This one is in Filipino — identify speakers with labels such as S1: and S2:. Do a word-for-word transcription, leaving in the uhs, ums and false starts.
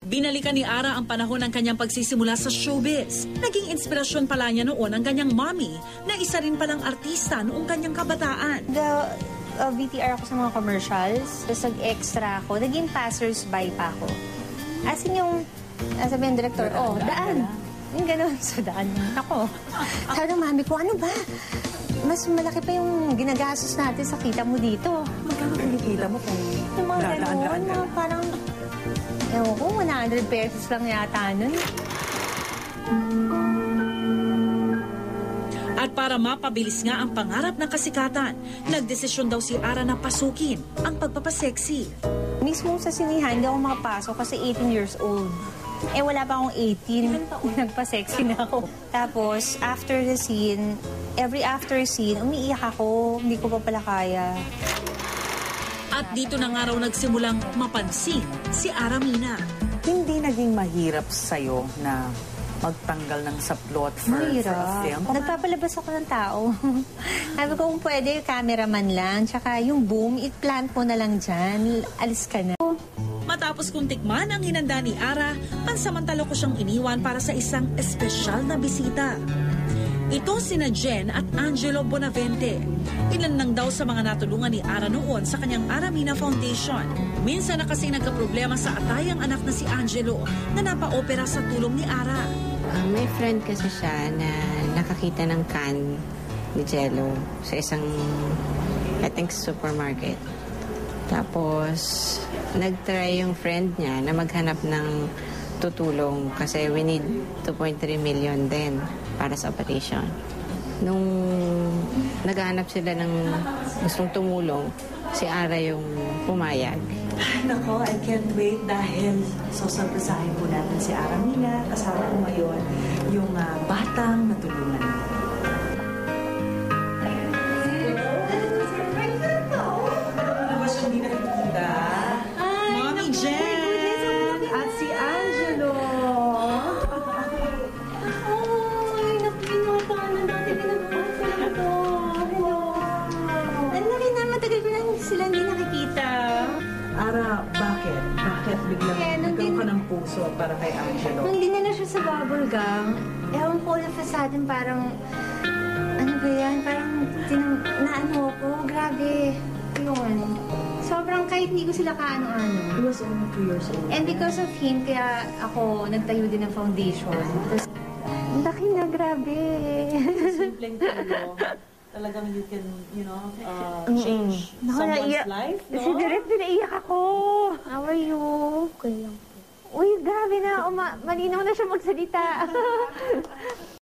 S1: Binalikan ni Ara ang panahon ng kanyang pagsisimula sa showbiz. Naging inspirasyon pala niya noon ang kanyang mommy na isa rin palang artista noong kanyang kabataan.
S2: The uh, V T R ako sa mga commercials, tapos nag-extra ako, naging passers-by pa ako. As in yung, uh, sabi ng director, oh, daan. Yung gano'n, so daan. Ako. Sabi ng mami ko, ano ba? Mas malaki pa yung ginagastos natin sa kita mo dito.
S3: Magkano kinikita mo kung
S2: Yung mga
S3: dadaan-daan
S2: gano'n,
S3: ka?
S2: mga parang, ewan ko, one hundred pesos lang yata nun.
S1: At para mapabilis nga ang pangarap ng kasikatan, nagdesisyon daw si Ara na pasukin ang pagpapaseksi.
S2: Mismo sa sinihan, hindi ako makapasok kasi eighteen years old. Eh, wala pa akong eighteen. Nagpa-sexy na ako. Tapos, after the scene, every after scene, umiiyak ako. Hindi ko pa pala kaya.
S1: At dito na nga raw nagsimulang mapansin si Ara Mina.
S3: Hindi naging mahirap sa'yo na magtanggal ng saplot for, for a
S2: Mahirap.
S3: film?
S2: Nagpapalabas ako ng tao. Sabi ko kung pwede, cameraman lang. Tsaka yung boom, i-plant mo na lang dyan. Alis ka na.
S1: Matapos kong tikman ang hinanda ni Ara, pansamantala ko siyang iniwan para sa isang espesyal na bisita. Ito sina Jen at Angelo Bonavente. Ilan lang daw sa mga natulungan ni Ara noon sa kanyang Ara Mina Foundation. Minsan na kasi nagkaproblema sa atayang anak na si Angelo na napa-opera sa tulong ni Ara.
S4: Uh, may friend kasi siya na nakakita ng can ni Jello sa isang, I think, supermarket. Tapos, nag-try yung friend niya na maghanap ng tutulong kasi we need two point three million din para sa operation. Nung naghahanap sila ng gustong tumulong, si Ara yung pumayag.
S3: Nako, I can't wait dahil sasabasahin po natin si Ara Mina. Kasama ko ngayon yung uh, batang natulungan niya.
S1: Mommy Jen!
S3: At si Angelo.
S2: Ay, nakinota na dati pinag-offer ko. Ang laki na, matagal ko na sila hindi nakikita.
S3: Ara, bakit? Bakit biglang
S2: Eh, nung
S3: nagkaroon ka
S2: din-
S3: ng puso para kay Angelo?
S2: Nung dinala siya sa bubble gum, ewan ko ulit sa atin parang, ano ba yan, parang tinang, naano ko, grabe. Yun. Sobrang kahit hindi ko sila kaano-ano.
S3: He was only two years old.
S2: And because of him, kaya ako nagtayo din ng foundation. Tapos, ang laki na, grabe.
S3: Simpleng tulong. Talagang you can, you know, uh, change
S2: Naku,
S3: someone's
S2: naiyak-
S3: life, no?
S2: Si Direk, pinaiyak ako. How are you? Okay lang. Uy, grabe na. Uma malinaw na siya magsalita.